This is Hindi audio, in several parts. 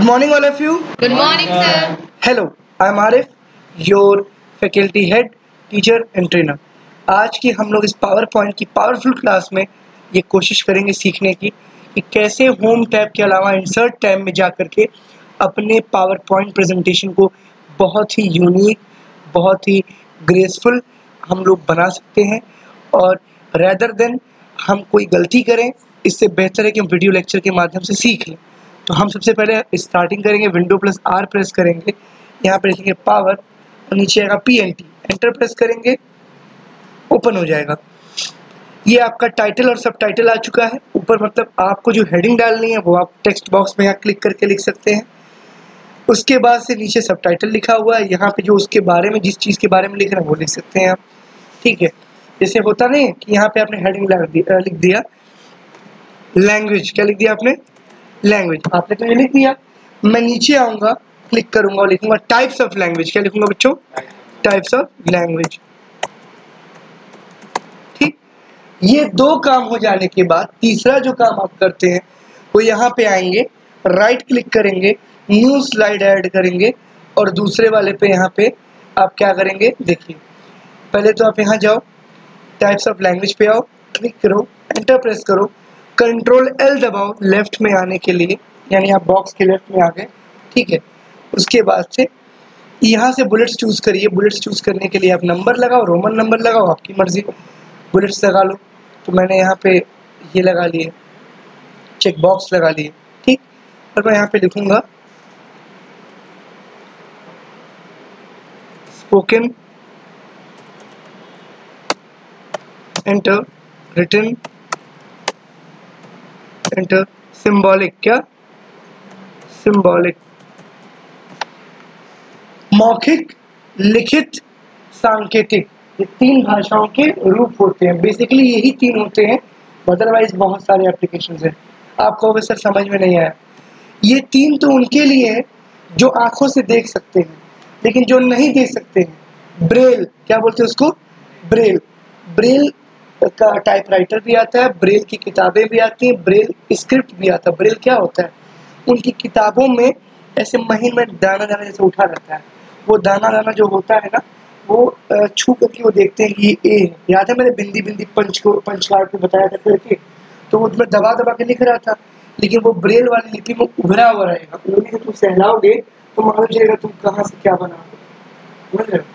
morning, all of you. Good morning, sir. Hello, I am Arif, your faculty head, teacher and trainer. आज की हम लोग इस पावर पॉइंट की पावरफुल क्लास में ये कोशिश करेंगे सीखने की कि कैसे होम टैब के अलावा इंसर्ट टैब में जा कर के अपने पावर पॉइंट प्रेजेंटेशन को बहुत ही यूनिक, बहुत ही ग्रेसफुल हम लोग बना सकते हैं। और रैदर देन हम कोई गलती करें, इससे बेहतर है कि हम वीडियो लेक्चर के माध्यम से सीख लें। तो हम सबसे पहले स्टार्टिंग करेंगे, विंडो प्लस आर प्रेस करेंगे, यहाँ पर लिखेंगे पावर और नीचे आएगा PNT, एंटर प्रेस करेंगे, ओपन हो जाएगा। ये आपका टाइटल और सब टाइटल आ चुका है। ऊपर मतलब आपको जो हेडिंग डालनी है वो आप टेक्स्ट बॉक्स में यहाँ क्लिक करके लिख सकते हैं। उसके बाद से नीचे सब टाइटल लिखा हुआ है, यहाँ पे जो उसके बारे में जिस चीज़ के बारे में लिख रहे हैं वो लिख सकते हैं आप। ठीक है, जैसे होता नहीं है कि यहाँ पे आपने हेडिंग लिख दिया लैंग्वेज, क्या लिख दिया आपने? लैंग्वेज। आपने तो ये लिख दिया। मैं नीचे आऊँगा, क्लिक करूँगा और लिखूंगा टाइप्स ऑफ लैंग्वेज। क्या लिखूंगा बच्चों? Types of language. ठीक, ये दो काम हो जाने के बाद तीसरा जो काम आप करते हैं वो यहाँ पे आएंगे, राइट क्लिक करेंगे, न्यू स्लाइड ऐड करेंगे और दूसरे वाले पे यहाँ पे आप क्या करेंगे देखिए। पहले तो आप यहाँ जाओ, टाइप्स ऑफ लैंग्वेज पे आओ, क्लिक करो, एंटर प्रेस करो, कंट्रोल L दबाओ लेफ्ट में आने के लिए, यानी आप बॉक्स के लेफ्ट में आ गए। ठीक है, उसके बाद से यहाँ से बुलेट्स चूज करिए। बुलेट्स चूज करने के लिए आप नंबर लगाओ, रोमन नंबर लगाओ, आपकी मर्जी, बुलेट्स लगा लो। तो मैंने यहाँ पे ये लगा लिए, चेक बॉक्स लगा लिए। ठीक, और मैं यहाँ पे लिखूंगा spoken, enter, written, enter, symbolic, क्या? सिंबॉलिक। मौखिक, लिखित, सांकेतिक, ये तीन भाषाओं के रूप होते हैं। बेसिकली यही तीन होते हैं, अदरवाइज बहुत सारे एप्लीकेशंस हैं। आप कहोगे सर समझ में नहीं आया। ये तीन तो उनके लिए है जो आंखों से देख सकते हैं, लेकिन जो नहीं देख सकते हैं, ब्रेल, क्या बोलते हैं उसको? ब्रेल। ब्रेल का टाइपराइटर भी आता है, ब्रेल की किताबें भी आती हैं, ब्रेल स्क्रिप्ट भी आता है। ब्रेल क्या होता है? उनकी किताबों में ऐसे महीन में दाना दाना जैसे उठा रहता है। वो दाना दाना जो होता है ना, वो छू करके वो देखते हैं कि ये ए है। याद है मैंने बिंदी बिंदी पंच कार्ड पे बताया था करके, तो वो उसमें दबा दबा के लिख रहा था, लेकिन वो ब्रेल वाली लिपि में उभरा हुआ रहेगा। उंगली से तुम सहलाओगे तो मालूम चलेगा तुम कहाँ से क्या बना। समझ रहे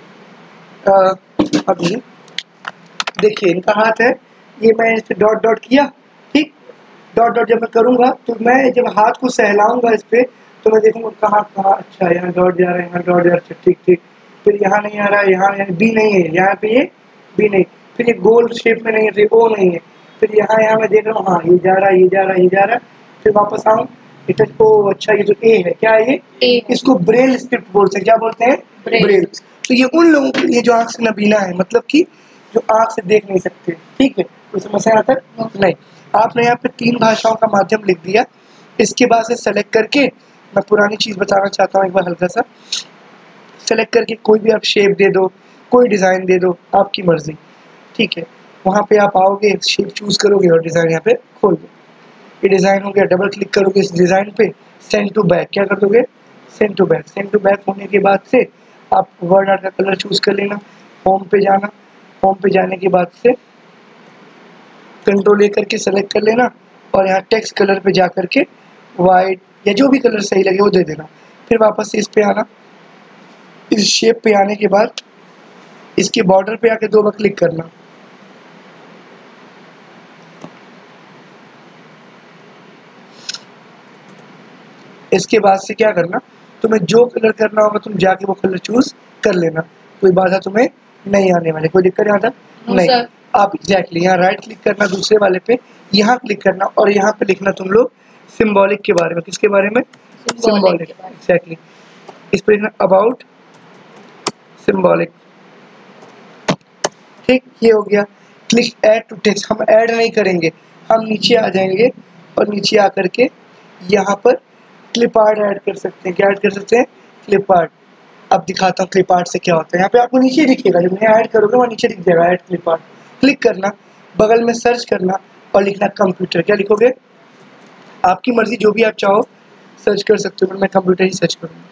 हो? अभी देखिए इनका हाथ है, ये मैं इस पे डॉट डॉट किया। ठीक, डॉट डॉट जब मैं करूंगा तो मैं जब हाथ को सहलाऊंगा इस पे तो मैं देखूंगा कहाँ कहाँ, अच्छा यहाँ डॉट जा रहा है, यहाँ डॉट जा रहा है, ठीक ठीक। फिर यहाँ नहीं आ रहा है, यहाँ बी नहीं है, यहाँ पे ये बी नहीं, फिर ये गोल शेप में नहीं है, फिर ओ नहीं है, फिर यहाँ मैं देख रहा हूँ हाँ ये जा रहा है, ये जा रहा है, ये जा रहा है। फिर वापस आऊँ, इधर को, अच्छा ये जो ए है, क्या है ये? इसको ब्रेल स्क्रिप्ट बोलते हैं। क्या बोलते हैं? ब्रेल। तो ये उन लोगों के लिए जो आँख से नबीना है, मतलब कि जो आँख से देख नहीं सकते। ठीक है, तो समस्या आता है नहीं। आपने यहाँ पे तीन भाषाओं का माध्यम लिख दिया। इसके बाद से सेलेक्ट करके मैं पुरानी चीज़ बताना चाहता हूँ एक बार हल्का सा। सेलेक्ट करके कोई भी आप शेप दे दो, कोई डिज़ाइन दे दो, आपकी मर्जी। ठीक है, वहाँ पे आप आओगे, शेप चूज करोगे और डिज़ाइन यहाँ पे खोल दो। ये डिज़ाइन हो गया, डबल क्लिक करोगे इस डिज़ाइन पे, सेंड टू बैक, क्या कर दोगे? Send to back. Send to back होने के बाद से आप वर्ड आर्ट का कलर चूज कर लेना, होम पे जाना, होम पे जाने के बाद से कंट्रोल A करके सेलेक्ट कर लेना और यहाँ टेक्स्ट कलर पे जा करके वाइट या जो भी कलर सही लगे वो दे देना। फिर वापस से इस पे आना, इस शेप पे आने के बाद इसके बॉर्डर पे आके दो बार क्लिक करना। इसके बाद से क्या करना, तुम्हें जो कलर करना होगा तुम जाके वो कलर चूज कर लेना, कोई बाधा तुम्हें नहीं आने वाली, कोई दिक्कत यहाँ तक नहीं। आप एग्जैक्टली यहाँ राइट क्लिक करना, दूसरे वाले पे यहाँ क्लिक करना और यहाँ पे लिखना तुम लोग सिंबॉलिक के बारे में। किसके बारे में? सिंबॉलिक। एग्जैक्टली, इस पर लिखना अबाउट सिंबॉलिक। ठीक, ये हो गया। क्लिक ऐड टू टेक्स्ट, हम ऐड नहीं करेंगे, हम नीचे आ जाएंगे और नीचे आकर के यहाँ पर क्लिप आर्ट ऐड कर सकते हैं। क्या ऐड कर सकते हैं? Clip art. अब दिखाता हूँ क्लिप आर्ट से क्या होता है। यहाँ पे आपको नीचे दिखेगा, जब मैं ऐड करोगे वहाँ नीचे दिख जाएगा ऐड क्लिप आर्ट। क्लिक करना, बगल में सर्च करना और लिखना कंप्यूटर। क्या लिखोगे? आपकी मर्जी, जो भी आप चाहो, सर्च कर सकते हो, पर मैं कंप्यूटर ही सर्च करूँगा।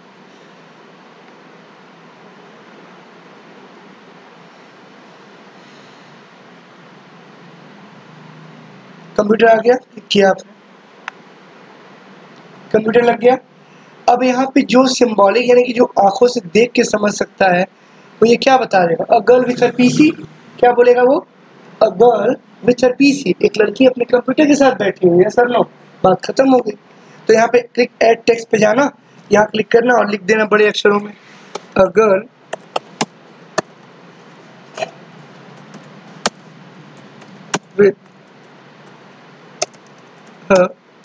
कंप्यूटर आ गया, क्लिक किया आपने, कंप्यूटर लग गया। अब यहाँ पे जो सिंबॉलिक यानी कि जो आंखों से देख के समझ सकता है वो ये क्या बता देगा, a girl with her PC, क्या बोलेगा वो, a girl with her PC, एक लड़की अपने कंप्यूटर के साथ बैठी हुई है। सर नो, बात खत्म हो गई। तो यहाँ पे क्लिक ऐड टेक्स्ट पे जाना, यहाँ क्लिक करना और लिख देना बड़े अक्षरों में, a girl with her,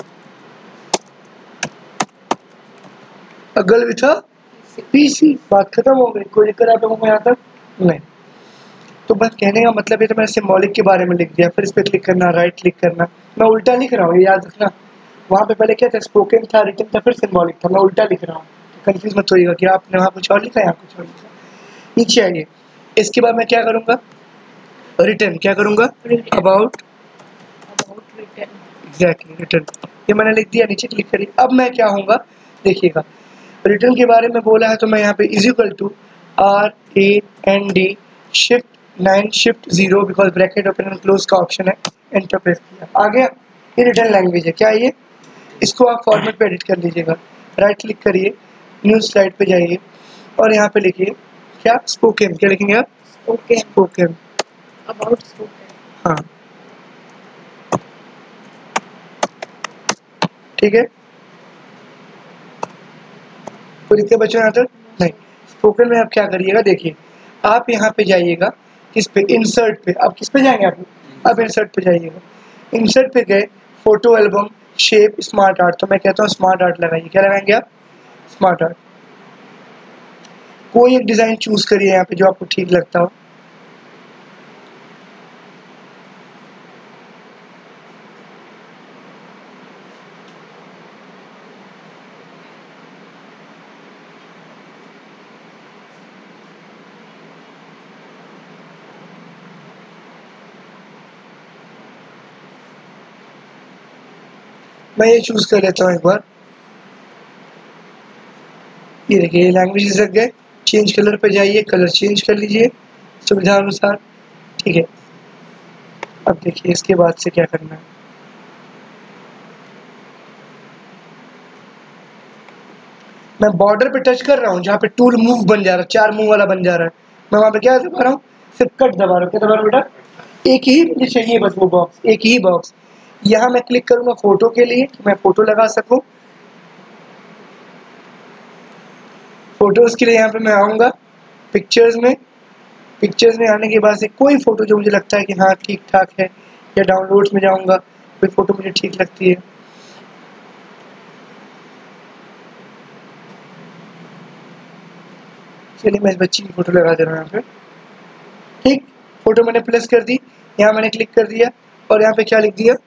a girl with her PC, बात खत्म हो गई। कोई दिक्कत आप लोगों को यहाँ तक? नहीं। तो बस कहने का मतलब है, तो मैंने सिंबॉलिक के बारे में लिख दिया, फिर इस पर क्लिक करना, राइट क्लिक करना। मैं उल्टा लिख रहा हूँ, ये याद रखना। वहाँ पे पहले क्या था, स्पोकन था, रिटन था, फिर सिंबॉलिक था, मैं उल्टा लिख रहा हूँ। कंफ्यूज मत होइएगा कि आपने वहाँ कुछ और लिखा है, यहाँ कुछ और लिखा। नीचे आइए, इसके बाद मैं क्या करूँगा, रिटर्न, क्या करूँगा, अबाउट रिटर्न, एग्जैक्टली रिटर्न, ये मैंने लिख दिया। नीचे क्लिक करिए। अब मैं क्या होऊंगा देखिएगा, रिटर्न के बारे में बोला है तो मैं यहाँ पे is equal to RAND shift 9 shift 0, because bracket open and close का ऑप्शन है, एंटर प्रेस किया, आ गया। ये रिटर्न लैंग्वेज है, क्या ये, इसको आप फॉर्मेट पे एडिट कर लीजिएगा। राइट क्लिक करिए, न्यू स्लाइड पे जाइए और यहाँ पे लिखिए क्या, स्पोकन, क्या लिखेंगे आप, स्पोकन, अबाउट स्पोकन, हाँ ठीक है। कोई दिक्कत बच्चों यहाँ तक? नहीं। स्पोकन में आप क्या करिएगा, देखिए आप यहाँ पे जाइएगा, किस पे, इंसर्ट पे। अब किस पे जाएंगे आप, अब इंसर्ट पे जाइएगा। इंसर्ट पे गए, photo album, shape, smart art, तो मैं कहता हूँ स्मार्ट आर्ट लगाइए। क्या लगाएंगे आप, स्मार्ट आर्ट। कोई एक डिज़ाइन चूज करिए यहाँ पे जो आपको ठीक लगता हो। मैं ये चूज कर लेता हूँ एक बार। ये देखिए लैंग्वेज लग गए, चेंज कलर पे जाइए, कलर चेंज कर लीजिए सुविधा अनुसार, ठीक है। अब देखिए इसके बाद से क्या करना है, मैं बॉर्डर पे टच कर रहा हूँ, जहाँ पे टूल मूव बन जा रहा है, 4 मूव वाला बन जा रहा है, मैं वहाँ पे क्या दबा रहा हूँ, सिर्फ कट दबा रहा हूँ। क्या दबा रहा हूँ बेटा, एक ही मुझे चाहिए बस वो बॉक्स, एक ही बॉक्स। यहाँ मैं क्लिक करूँगा फोटो के लिए कि मैं फोटो लगा सकूँ। फोटोज के लिए यहाँ पे मैं आऊँगा पिक्चर्स में, पिक्चर्स में आने के बाद से कोई फ़ोटो जो मुझे लगता है कि हाँ ठीक ठाक है, या डाउनलोड्स में जाऊँगा, कोई फ़ोटो मुझे ठीक लगती है, चलिए मैं इस बच्ची की फ़ोटो लगा दे रहा हूँ यहाँ पे, ठीक। फ़ोटो मैंने प्लस कर दी, यहाँ मैंने क्लिक कर दिया और यहाँ पे क्या लिख दिया,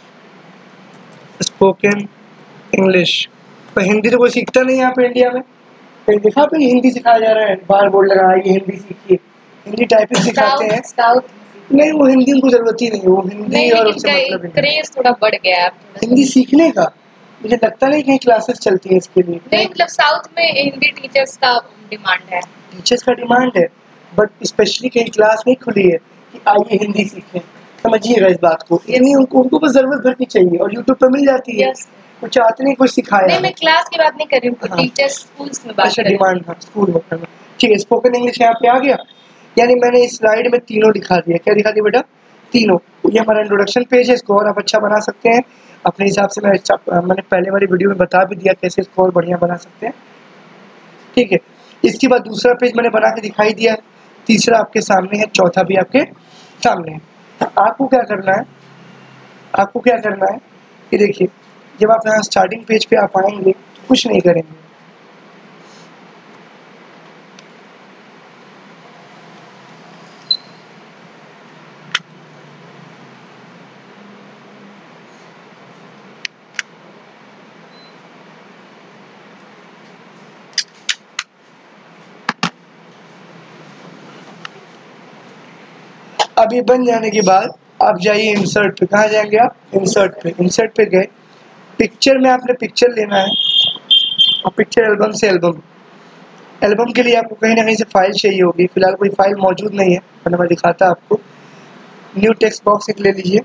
स्पोकन इंग्लिश। तो हिंदी तो कोई सीखता नहीं यहाँ पे इंडिया में, कहीं देखा पे हिंदी सिखाया जा रहा है, बाहर बोर्ड लगा है ये हिंदी सीखिए, हिंदी टाइपिंग सिखाते हैं। नहीं, वो हिंदी उनको जरूरत ही नहीं है, वो हिंदी और उससे मतलब क्रेज थोड़ा बढ़ गया है हिंदी सीखने का। मुझे लगता नहीं कहीं क्लासेस चलती है इसके लिए। नहीं, मतलब साउथ में हिंदी टीचर्स का डिमांड है, टीचर्स का डिमांड है, बट स्पेशली कहीं क्लास नहीं खुली है कि आइए हिंदी सीखें। समझिएगा इस बात को, इतनी उनको बस जरूरत भरनी चाहिए और यूट्यूब पर मिल जाती है। कुछ चाहते नहीं कुछ सिखाया। नहीं, मैं क्लास की बात नहीं कर रही हूँ, टीचर्स स्कूल्स में बात कर रही हूँ। डिमांड, हाँ स्कूल में करना, ठीक है। स्पोकन इंग्लिश यहाँ पे आ गया, यानी मैंने इस स्लाइड में तीनों दिखा दिया। क्या दिखा दिया बेटा, तीनों। ये हमारा इंट्रोडक्शन पेज है, इसको और आप अच्छा बना सकते हैं अपने हिसाब से। मैंने पहले वाली वीडियो में बता भी दिया कैसे इसको और बढ़िया बना सकते हैं, ठीक है। इसके बाद दूसरा पेज मैंने बना के दिखाई दिया, तीसरा आपके सामने है, चौथा भी आपके सामने है। आपको क्या करना है, आपको क्या करना है कि देखिए जब आप यहाँ स्टार्टिंग पेज पे आप आएंगे तो कुछ नहीं करेंगे, अब ये बन जाने के बाद आप जाइए इंसर्ट पे। कहाँ जाएंगे आप, इंसर्ट पे। इंसर्ट पे गए, पिक्चर में आपने पिक्चर लेना है, और पिक्चर एल्बम से एल्बम। एल्बम के लिए आपको कहीं ना कहीं से फाइल चाहिए होगी, फिलहाल कोई फाइल मौजूद नहीं है, वरना मैं दिखाता आपको। न्यू टेक्स्ट बॉक्स एक ले लीजिए,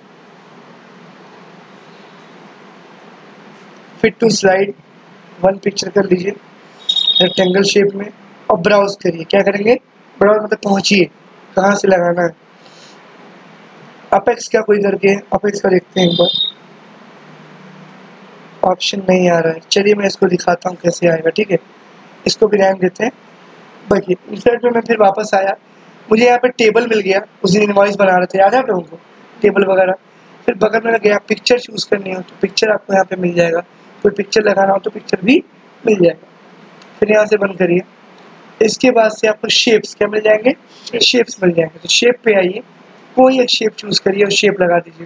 fit to slide one picture कर लीजिए रेक्टेंगल शेप में और ब्राउज करिए। क्या करेंगे? ब्राउज मतलब पहुंचिए कहाँ से लगाना है। अपेक्स का कोई करके अपेक्स का देखते हैं एक बार, ऑप्शन नहीं आ रहा है। चलिए मैं इसको दिखाता हूँ कैसे आएगा, ठीक है। इसको भी रैंक देते हैं। देखिए इंसर्ट में मैं फिर वापस आया, मुझे यहाँ पे टेबल मिल गया, उस दिन इनवॉइस बना रहे थे, याद है आप लोगों को, टेबल वगैरह। फिर बगल में गया पिक्चर चूज करनी हो तो पिक्चर आपको यहाँ पे मिल जाएगा, कोई पिक्चर लगाना हो तो पिक्चर भी मिल जाएगा। फिर यहाँ से बंद करिए। इसके बाद से आपको शेप्स क्या मिल जाएंगे? शेप्स मिल जाएंगे। तो शेप पे आइए, कोई एक शेप चूज करिए और शेप लगा दीजिए।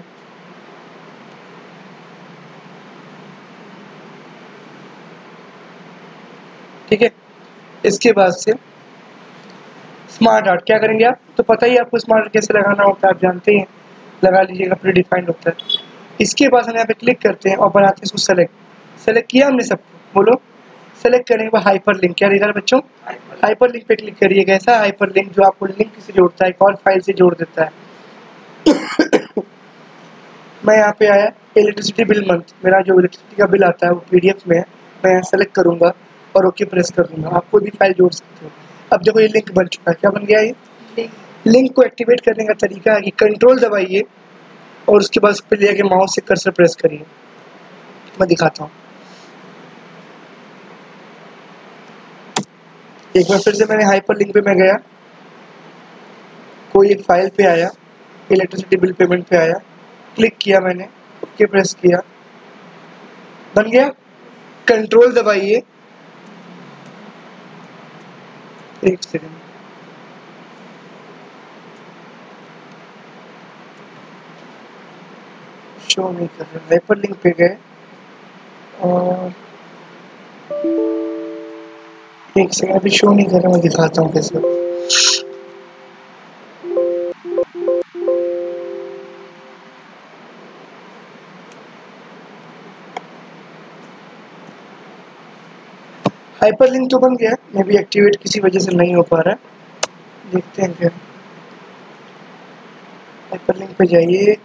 ठीक है। इसके बाद से स्मार्ट आर्ट क्या करेंगे आप? तो पता ही आपको स्मार्ट आर्ट कैसे लगाना होता है, आप जानते ही हैं, लगा लीजिएगा, प्री डिफाइंड होता है। इसके बाद हम यहाँ पे क्लिक करते हैं और बनाते हैं इसको सेलेक्ट किया हमने सबको, बोलो। सेलेक्ट करने के बाद हाइपर लिंक क्या दिखा रहा है बच्चों? हाइपर लिंक पे क्लिक करिए। कैसा हाइपर लिंक? जो आपको लिंक से जोड़ता है, एक और फाइल से जोड़ देता है। मैं यहाँ पे आया, इलेक्ट्रिसिटी बिल मंथ, मेरा जो इलेक्ट्रिसिटी का बिल आता है वो PDF में है। मैं यहाँ सेलेक्ट करूंगा और ओके प्रेस कर दूंगा। आप कोई भी फाइल जोड़ सकते हो। अब देखो ये लिंक बन चुका है। क्या बन गया? ये लिंक को एक्टिवेट करने का तरीका है कि कंट्रोल दबाइए और उसके बाद उस पर ले जाके माउस से कर्सर प्रेस करिए। मैं दिखाता हूँ। एक बार फिर से मैंने हाइपर लिंक पे मैं गया, कोई एक फाइल पे आया, इलेक्ट्रिसिटी बिल पेमेंट पे आया, क्लिक किया मैंने, ओके प्रेस किया, बन गया। कंट्रोल दबाइए, एक सेकंड, शो नहीं कर रहा। हाइपर लिंक पे गए और एक सेकंड, अभी शो नहीं कर रहा, मैं दिखाता हूँ कैसे। हाइपर लिंक तो बन गया, मे बी एक्टिवेट किसी वजह से नहीं हो पा रहा है, देखते हैं क्या। हाइपर लिंक पे जाइए,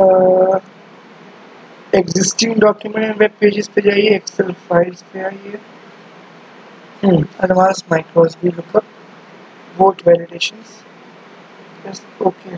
एग्जिस्टिंग डॉक्यूमेंट वेब पेजेस पे जाइए, एक्सेल फाइल्स पे आइए, एडवांस माइक्रोस भी lookup, vote validations, yes okay.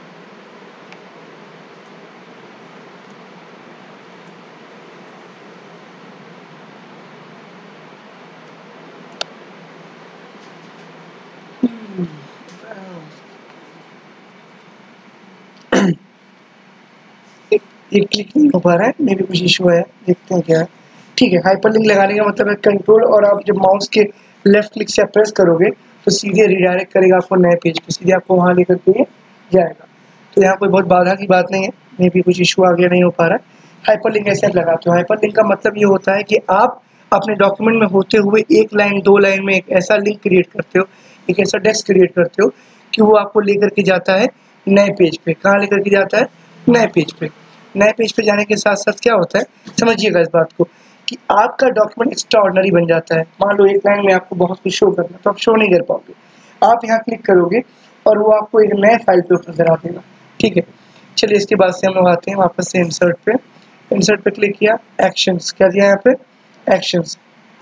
ये क्लिक नहीं हो पा रहा है, मे भी कुछ इशू है, देखते हैं क्या है। ठीक है, हाइपर लिंक लगाने का मतलब है कंट्रोल, और आप जब माउस के लेफ्ट क्लिक से प्रेस करोगे तो सीधे रिडायरेक्ट करेगा आपको नए पेज पे, सीधे आपको वहाँ लेकर के जाएगा। तो यहाँ कोई बहुत बाधा की बात नहीं है, मे भी कुछ इशू आगे नहीं हो पा रहा है। हाइपर लिंक ऐसे लगाते हो। हाइपर लिंक का मतलब ये होता है कि आप अपने डॉक्यूमेंट में होते हुए एक लाइन दो लाइन में एक ऐसा लिंक क्रिएट करते हो, एक ऐसा डेस्क क्रिएट करते हो कि वो आपको लेकर के जाता है नए पेज पे। कहाँ लेकर के जाता है? नए पेज पे। नए पेज पे जाने के साथ साथ क्या होता है, समझिएगा इस बात को, कि आपका डॉक्यूमेंट एक्स्ट्रा ऑर्डिनरी बन जाता है। मान लो एक लाइन में आपको बहुत कुछ शो करना है तो आप शो नहीं कर पाओगे, आप यहाँ क्लिक करोगे और वो आपको एक नए फाइल पे ऊपर करा देगा। ठीक है, चलिए इसके बाद से हम लोग आते हैं वापस से इंसर्ट पे। इंसर्ट पे क्लिक किया, एक्शंस क्या दिया यहाँ पे? एक्शंस।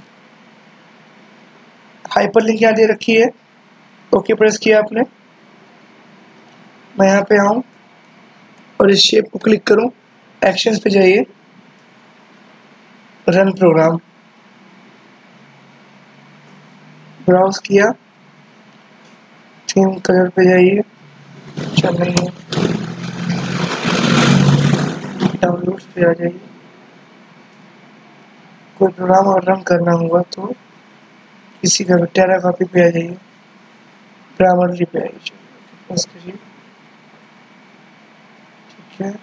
हाइपर लिंक यहाँ दे रखी है, ओके प्रेस किया आपने। मैं यहाँ पे आऊँ और इस शेप को क्लिक करूँ, एक्शंस पे जाइए, रन प्रोग्राम, ब्राउज किया, थीम कलर पे जाइए, चल नहीं है, डाउनलोड्स पे आ जाइए। कोई प्रोग्राम और रन करना होगा तो किसी का टेरा कॉपी पे आ जाइए, ग्रामरली पे आइए, बस करिए। ठीक है,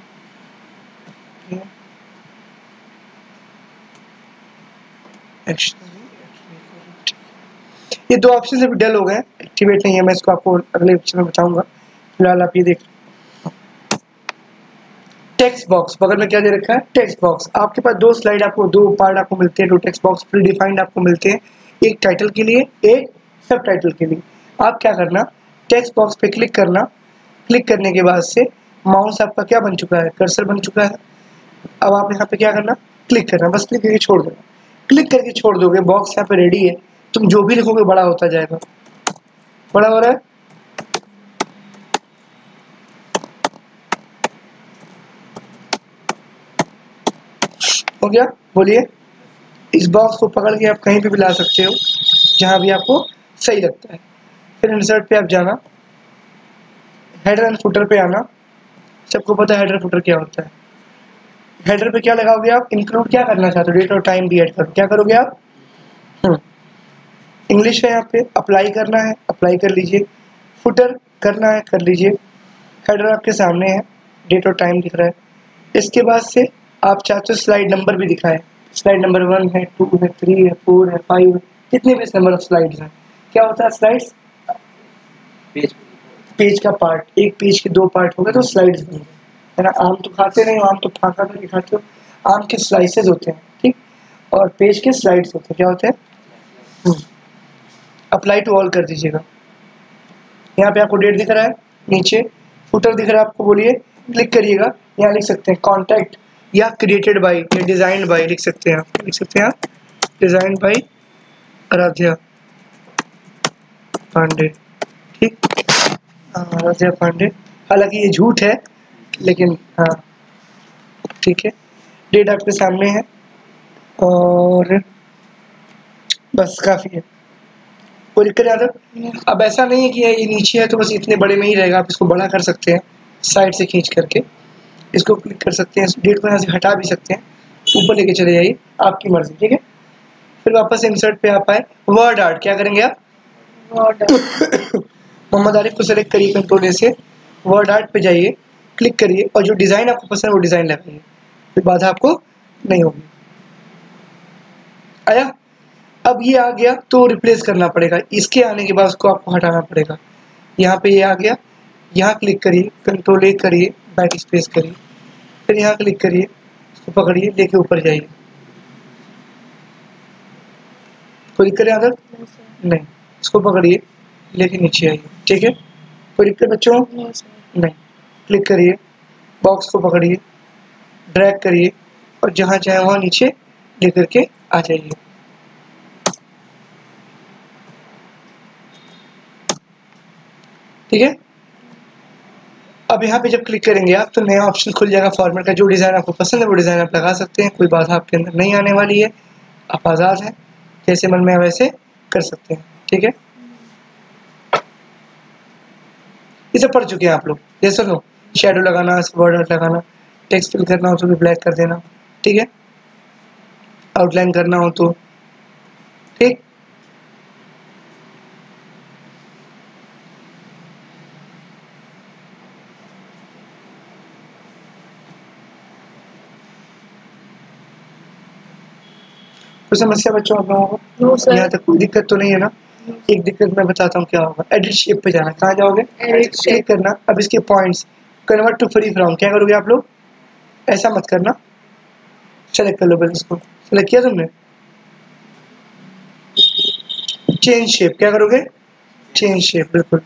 ये दो ऑप्शन अभी डल हो गए, एक्टिवेट नहीं है। मैं इसको आपको अगले लेक्चर में बताऊंगा, फिलहाल आप ये देख। टेक्स्ट बॉक्स, बगल में क्या दे रखा है, टेक्स्ट बॉक्स। आपके पास दो स्लाइड, आपको दो पार्ट आपको मिलते हैं, दो टेक्स्ट बॉक्स प्री डिफाइंड आपको मिलते हैं, एक टाइटल के लिए, एक सब टाइटल के लिए। आप क्या करना, टेक्स्ट बॉक्स पे क्लिक करना, क्लिक करने के बाद से माउस आपका क्या बन चुका है, कर्सर बन चुका है। अब आप यहाँ पे क्या करना, क्लिक करना, बस क्लिक करके छोड़ देना। क्लिक करके छोड़ दोगे, बॉक्स यहाँ पे रेडी है। तुम जो भी लिखोगे बड़ा होता जाएगा, बड़ा हो रहा है। हो गया, बोलिए। इस बॉक्स को पकड़ के आप कहीं पे भी ला सकते हो, जहाँ भी आपको सही लगता है। फिर इंसर्ट पे आप जाना, हेडर एंड फुटर पे आना। सबको पता है हेडर फुटर क्या होता है। हेडर पे क्या लगाओगे आप, इंक्लूड क्या करना चाहते हो, डेट और टाइम भी ऐड करो, क्या करोगे आप, इंग्लिश है यहाँ पे, अप्लाई करना है, अप्लाई कर लीजिए। फुटर करना है, कर लीजिए। हेडर आपके सामने है, डेट और टाइम दिख रहा है। इसके बाद से आप चाहते हो स्लाइड नंबर भी दिखाएं, स्लाइड नंबर 1 है, 2 है, 3 है, 4 है, 5 है, जितने भी नंबर ऑफ स्लाइड्स हैं। क्या होता है स्लाइड्स, पेज का पार्ट, एक पेज के दो पार्ट हो गए तो स्लाइड्स बन गए, है ना। आम तो खाते नहीं हो, आम तो फाँका करके खाते हो, आम के स्लाइसेस होते हैं, ठीक, और पेज के स्लाइड्स होते हैं, क्या होते हैं। अप्लाई टू ऑल कर दीजिएगा। यहाँ पे आपको डेट दिख रहा है, नीचे फुटर दिख रहा है आपको, बोलिए, क्लिक करिएगा। यहाँ लिख सकते हैं कॉन्टैक्ट या क्रिएटेड बाय या डिजाइन्ड बाय लिख सकते हैं आप, लिख सकते हैं आप डिजाइन्ड बाय आराध्या पांडे, ठीक, आराध्या पांडे। हालांकि ये झूठ है, लेकिन हाँ ठीक है। डेट आपके सामने है और बस काफ़ी है। कोई दिक्कत यादव। अब ऐसा नहीं है कि ये नीचे है तो बस इतने बड़े में ही रहेगा, आप इसको बड़ा कर सकते हैं साइड से खींच करके, इसको क्लिक कर सकते हैं, डेट को यहाँ से हटा भी सकते हैं, ऊपर लेके चले जाइए, आपकी मर्जी, ठीक है। फिर वापस इंसर्ट पे आप आए, वर्ड आर्ट, क्या करेंगे आप, मोहम्मद आरिफ को सेलेक्ट करिए, कंट्रोल ए से वर्ड आर्ट पे जाइए, क्लिक करिए और जो डिज़ाइन आपको पसंद है वो डिज़ाइन लगाइए, फिर बाधा आपको नहीं होगी। आया। अब ये आ गया तो रिप्लेस करना पड़ेगा, इसके आने के बाद उसको आपको हटाना पड़ेगा। यहाँ पे ये आ गया, यहाँ क्लिक करिए, कंट्रोल ए करिए, बैक स्पेस करिए, फिर यहाँ क्लिक करिए, इसको पकड़िए, लेके ऊपर जाइए। कोई दिक्कत याद नहीं, इसको पकड़िए, लेके नीचे आइए, ठीक है। कोई दिक्कत बच्चों नहीं। क्लिक करिए, बॉक्स को पकड़िए, ड्रैग करिए और जहाँ चाहे वहाँ नीचे लेकर के आ जाइए। ठीक है। अब यहाँ पे जब क्लिक करेंगे आप तो नया ऑप्शन खुल जाएगा फॉर्मेट का, जो डिज़ाइन आपको पसंद है वो डिज़ाइन आप लगा सकते हैं, कोई बाधा आपके अंदर नहीं आने वाली है, आप आज़ाद हैं, जैसे मन में वैसे कर सकते हैं, ठीक है। इसे पढ़ चुके हैं आप लोग, जैसे लो शेडो लगाना, बॉर्डर लगाना, टेक्स्ट फिल करना हो तो भी ब्लैक कर देना, ठीक है, आउटलाइन करना हो तो, ठीक। तो समस्या बच्चों आप लोगों को यहाँ तक कोई दिक्कत तो नहीं है ना। एक दिक्कत मैं बताता हूँ क्या होगा, एडिट शेप पे जाना, कहाँ जाओगे, क्लिक करना। अब इसके points convert to freeform, क्या करोगे आप लोग, ऐसा मत करना, सेलेक्ट कर लो पहले, इसको सेलेक्ट किया तुमने, चेंज शेप, क्या करोगे, चेंज शेप, बिल्कुल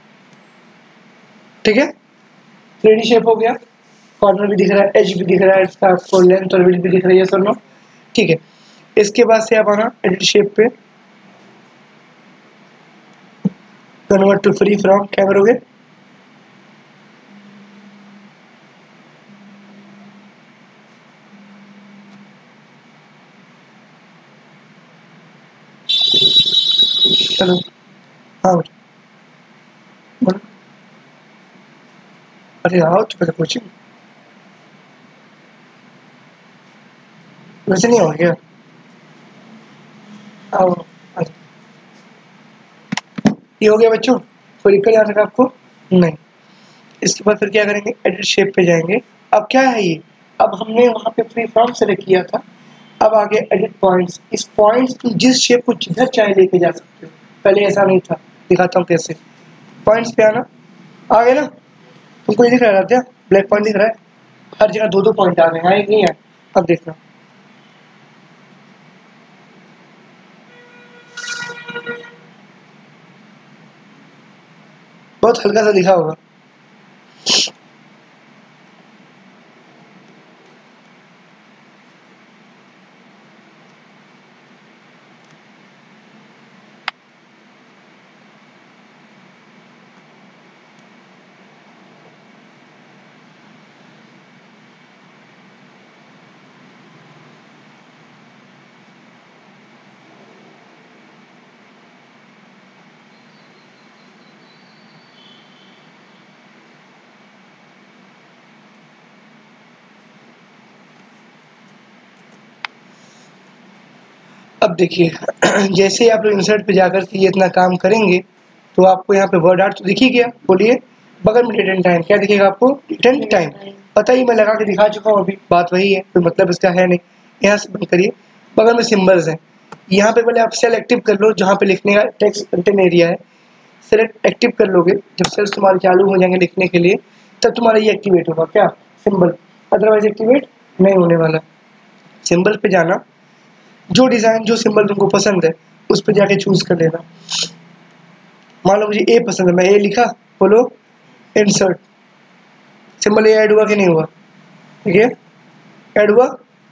ठीक है। 3D शेप हो गया, कॉर्नर भी दिख रहा है, एज भी दिख रहा है, इसका आपको लेंथ और विड्थ भी दिख रही है, सुनो, ठीक है। इसके बाद से आप आना एडिट शेप पे, कन्वर्ट टू फ्री फ्रॉम, क्या करोगे, चलो हाँ बोलो, अरे आओ तो पहले पूछो, वैसे नहीं हो गया, आओ। ये हो गया बच्चों, कोई दिक्कत यहाँ तक आपको नहीं। इसके बाद फिर क्या करेंगे, एडिट शेप पे जाएंगे। अब क्या है ये, अब हमने वहाँ पे फ्री फॉर्म सेलेक्ट किया था, अब आगे एडिट पॉइंट्स, इस पॉइंट्स की जिस शेप को जिधर चाहे लेके जा सकते हो, पहले ऐसा नहीं था, दिखाता हूँ कैसे। पॉइंट्स पे आना, आ गए ना, तुमको ये दिख रहा है क्या, ब्लैक पॉइंट दिख रहा है, हर जगह 2-2 पॉइंट आ गए हैं, एक नहीं है। अब देखना बहुत हल्का सा दिखा होगा। अब देखिए जैसे ही आप लोग इंसर्ट पे जाकर के ये इतना काम करेंगे तो आपको यहाँ पे वर्ड आर्ट तो दिख ही गया। बोलिए बगल में डेट एंड टाइम क्या दिखेगा आपको? Date and time. पता ही मैं लगा के दिखा चुका हूँ, अभी बात वही है, कोई मतलब इसका है नहीं। यहाँ से बंद करिए, बगल में सिम्बल्स हैं, यहाँ पे पहले आप सेल एक्टिव कर लो, जहाँ पे लिखने का टेक्स्ट कंटेंट एरिया है सेलेक्ट एक्टिव कर लोगे। जब सेल्स तुम्हारे चालू हो जाएंगे लिखने के लिए तब तुम्हारा ये एक्टिवेट होगा क्या? सिंबल, अदरवाइज एक्टिवेट नहीं होने वाला। सिंबल पे जाना, जो डिज़ाइन जो सिंबल तुमको पसंद है उस पर जाके चूज कर लेना। मान लो मुझे ए पसंद है, मैं ए लिखा, बोलो इंसर्ट, सिंबल ए ऐड हुआ कि नहीं हुआ? ठीक है, ऐड हुआ।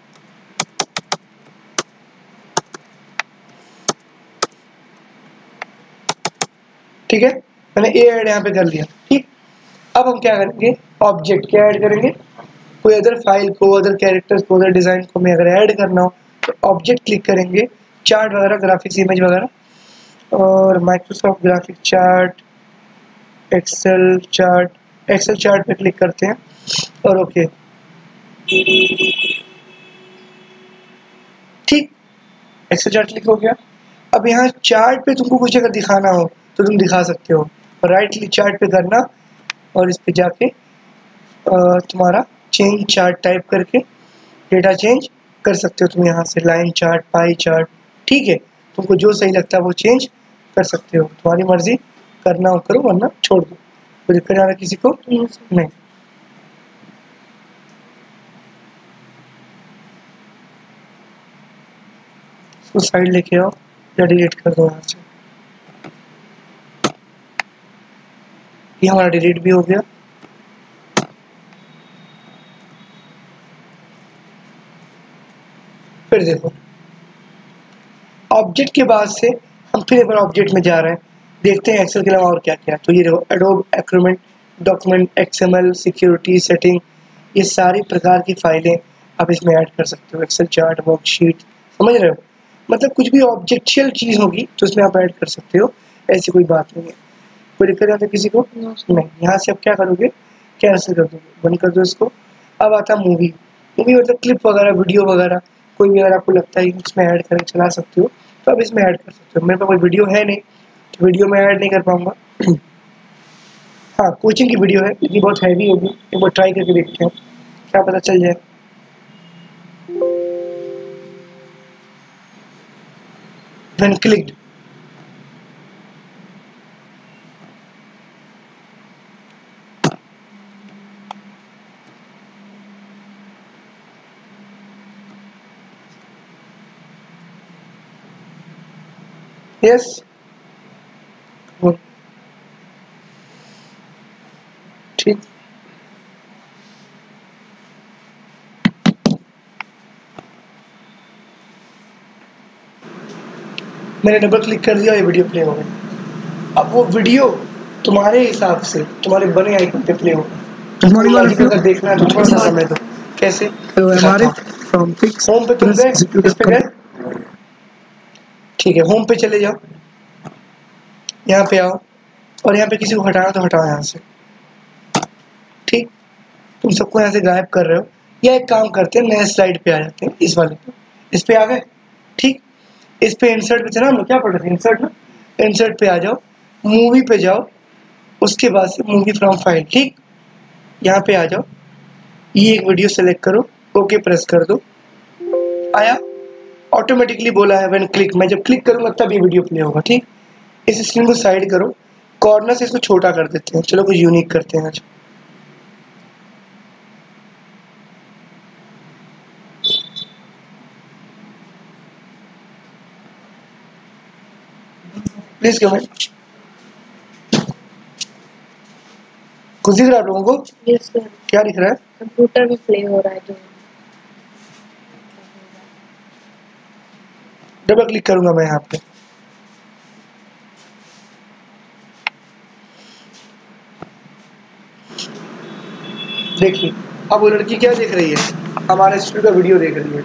ठीक है, मैंने ए ऐड यहाँ पे कर लिया। ठीक, अब हम क्या करेंगे? ऑब्जेक्ट क्या ऐड करेंगे? कोई अदर फाइल को, अदर कैरेक्टर्स को, अदर डिज़ाइन को मैं अगर ऐड करना हो तो ऑब्जेक्ट क्लिक करेंगे, चार्ट वगैरह, ग्राफिक्स, इमेज वगैरह, और Microsoft graphic chart, Excel chart पे क्लिक करते हैं और ओके। ठीक, एक्सेल चार्ट क्लिक हो गया। अब यहाँ चार्ट पे तुमको कुछ अगर दिखाना हो तो तुम दिखा सकते हो, राइट क्लिक चार्ट पे करना और इस पे जाके तुम्हारा चेंज चार्ट टाइप करके डेटा चेंज कर सकते हो तुम यहाँ से, लाइन चार्ट, पाई चार्ट। ठीक है, तुमको जो सही लगता है वो चेंज कर सकते हो, तुम्हारी मर्जी, करना हो करो वरना छोड़ दो, कोई दिक्कत आ रहा किसी को नहीं। इसको साइड लेके आओ या डिलीट कर दो यहाँ से। ये हमारा डिलीट भी हो गया। फिर देखो ऑब्जेक्ट के बाद से हम फिर एक बार ऑब्जेक्ट में जा रहे हैं, देखते हैं एक्सेल के अलावा और क्या क्या। तो ये देखो Adobe Acrobat, document, XML, security, setting, ये सारी प्रकार की फाइलें आप इसमें ऐड कर सकते हो। एक्सेल चार्ट, वर्कशीट, समझ रहे हो? मतलब कुछ भी ऑब्जेक्टियल चीज़ होगी तो इसमें आप ऐड कर सकते हो, ऐसी कोई बात नहीं है। कोई दिक्कत आता है किसी को? नहीं। यहाँ से आप क्या करोगे? कैंसिल कर दोगे, बंद कर दो इसको। अब आता है मूवी। मूवी मतलब क्लिप वगैरह, वीडियो वगैरह, कोई भी अगर आपको लगता है कि इसमें ऐड करके चला सकते हो तो आप इसमें ऐड कर सकते हो। मेरे पास कोई वीडियो है नहीं तो वीडियो में ऐड नहीं कर पाऊंगा। हाँ, कोचिंग की वीडियो है लेकिन बहुत हैवी होगी, एक बार ट्राई करके देखते हैं, क्या पता चल जाए। When clicked, yes, good, ठीक। मैंने डबल क्लिक कर दिया, ये वीडियो प्ले हो गई। अब वो वीडियो तुम्हारे हिसाब से तुम्हारे बने आइकन पे प्ले होगा। तुम्हारी लॉजिक अगर देखना है तो थोड़ा सा समय दो। कैसे? हमारे होम पे तुम गए, इस पे गए, ठीक है, होम पे चले जाओ, यहाँ पे आओ और यहाँ पे किसी को हटाना तो हटाओ यहाँ से। ठीक, तुम सबको यहाँ से गायब कर रहे हो, या एक काम करते हैं नए स्लाइड पे आ जाते हैं, इस वाले पे, इस पे आ गए। ठीक, इस पे इंसर्ट पे चला, हम क्या पढ़ रहे थे? इंसर्ट में, इंसर्ट पे आ जाओ, मूवी पे जाओ, उसके बाद से मूवी फ्रॉम फाइल। ठीक, यहाँ पे आ जाओ, ये एक वीडियो सेलेक्ट करो, ओके प्रेस कर दो, आया, ऑटोमेटिकली बोला है व्हेन क्लिक, मैं जब क्लिक करूँगा तब ये वीडियो प्ले होगा। ठीक, इस स्क्रीन को साइड करो, कॉर्नर से इसको छोटा कर देते हैं, चलो कुछ यूनिक करते हैं आज। Please come in. कुछ दिख रहा है आप लोगों को? यस सर, क्या दिख रहा है? कंप्यूटर में प्ले हो रहा है जो। डबल क्लिक करूंगा मैं यहाँ पे। देखिए अब वो लड़की क्या देख रही है? हमारे स्टूडियो का वीडियो देख रही है,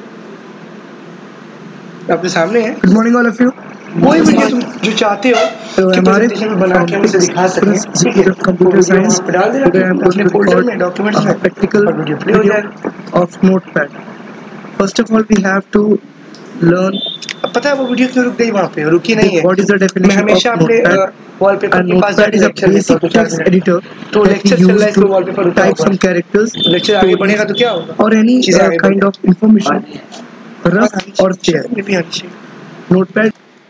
आपके सामने है। Good morning all of you. कोई वीडियो तुम जो चाहते हो कि प्रेजेंटेशन में बना के हम इसे दिखा सकें, ठीक है, कंप्यूटर साइंस पे डाल देना अपने फोल्डर में, डॉक्यूमेंट्स में, practical और वीडियो प्ले हो जाएगा। of Notepad. First of all, we have to learn अब पता है वो वीडियो क्यों रुक गई वहाँ पे? रुकी नहीं है। what is the मैं definition हमेशा of अपने Notepad. वॉलपेपर And के पास Notepad जाके is a लेक्चर लेता हूँ basic 2-4 text मिनट। editor तो that we लेक्चर चल रहा है use इसको वॉलपेपर to रुका type हुआ some characters, लेक्चर आगे बढ़ेगा तो क्या होगा? or any चीजें आगे kind of information, rough or fair. में भी आनी चाहिए। Notepad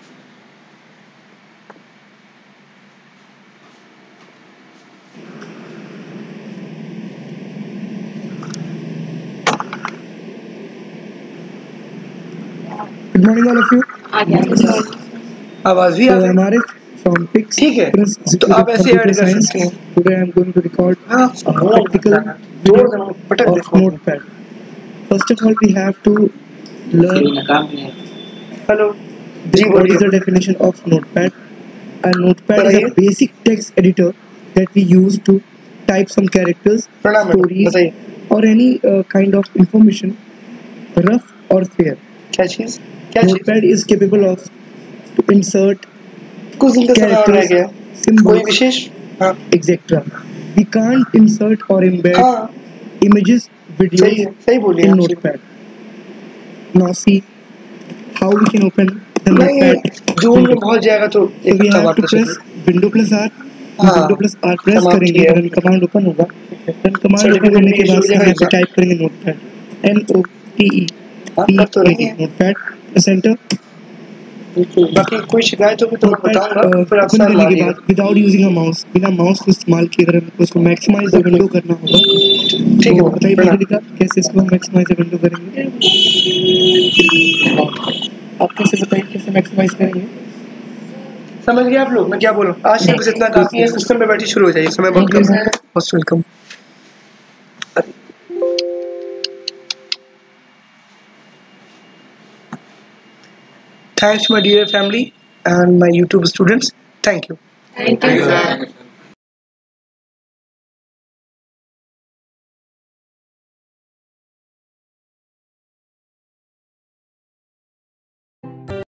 Good morning all of you. आ गया। आवाज भी आ So गई। हमारे from PICS ठीक है, तो आप ऐसे ऐड कर सकते हैं। Today I am going to record हाँ, a practical जोर से पटक of देखो। Notepad. First of all, we have to learn hello ji what is बोलिए। the definition of Notepad. A Notepad is बताइए। a basic text editor that we use to type some characters, प्रणाम मैडम, stories, बताइए or any kind of information, rough or fair. क्या चीज? क्या चीज? Notepad is capable of to insert कुछ दिन का समय और रह गया। characters, symbols, कोई विशेष? हाँ etc. We can't insert or embed हाँ, images, videos सही है, सही बोलिए in आप। Notepad. Now see how we can open the नहीं, Notepad. जून में बहुत जाएगा तो So एक we हफ्ता have बाद to तो press चलिए। Window plus R. हाँ, Window plus R press समाप्त करेंगे, किया। रन कमांड ओपन होगा। रन कमांड सर्टिफिकेट ओपन होने के भी बाद इशू हो हम जाएगा यहाँ पे एग्जाम। टाइप करेंगे Notepad, NOTE हाँ, कर तो रही है। Notepad, press enter. बाकी कोई शिकायत होगी तो मैं Notepad बताऊंगा, फिर आप ओपन साथ करने के मारिएगा। बाद विदाउट यूजिंग अ माउस, बिना माउस को इस्तेमाल किए अगर हमको उसको मैक्सिमाइज द विंडो करना होगा ठीक है, तो बताइए प्रणाम। का कैसे इसको हम मैक्सिमाइज द विंडो करेंगे। आप कैसे बताइए कैसे मैक्सिमाइज करेंगे। समझ गए आप लोग मैं क्या बोल रहा हूँ? आज सिर्फ बस इतना काफी है। सिस्टम पे बैठी शुरू हो जाइए, समय बहुत कम है। Most welcome. Thanks my dear family and my YouTube students. Thank you. Thank you sir.